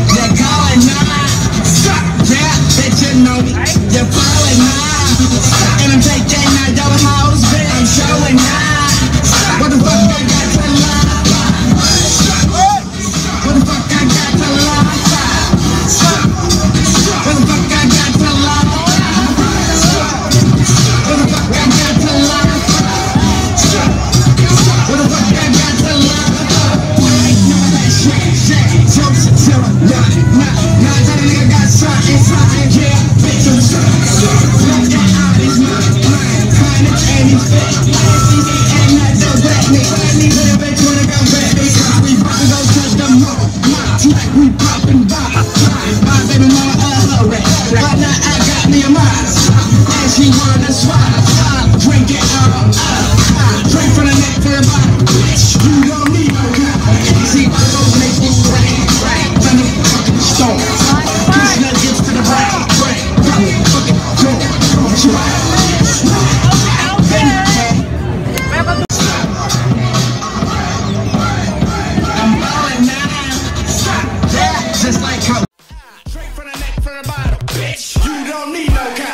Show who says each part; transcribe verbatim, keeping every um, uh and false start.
Speaker 1: You're going on. Yeah, bitch, you know me. You're falling on. And I'm taking out your house, bitch. I'm showing out. What the fuck I got to lie? What the fuck I got to lie? What the fuck I got to lie? What the fuck I got to lie? What the fuck I got to lie? Shit, shit, jokes and terror. Nah, nah, nah, that nigga got something, something. Yeah, bitch, I'm something. Look at all these mother, mine, carnage, and these bitch. S C C and not the wet me. Let me little bitch wanna go wet me. Cause we about to go touch the moon. Like we poppin' bottles. My baby mama a hoe. But now I got me a model. And she wanna swallow. Drink it all up. Drink from the neck to the bottom. Bitch, you don't need no cup. See, I go make it rain, rain. Thunder fucking storm. Push nuggets to the brain, brain. Fucking door. Don't you out. I'm balling now. Yeah, just like how. Drink from the neck to the bottom. Bitch, you don't need no cup.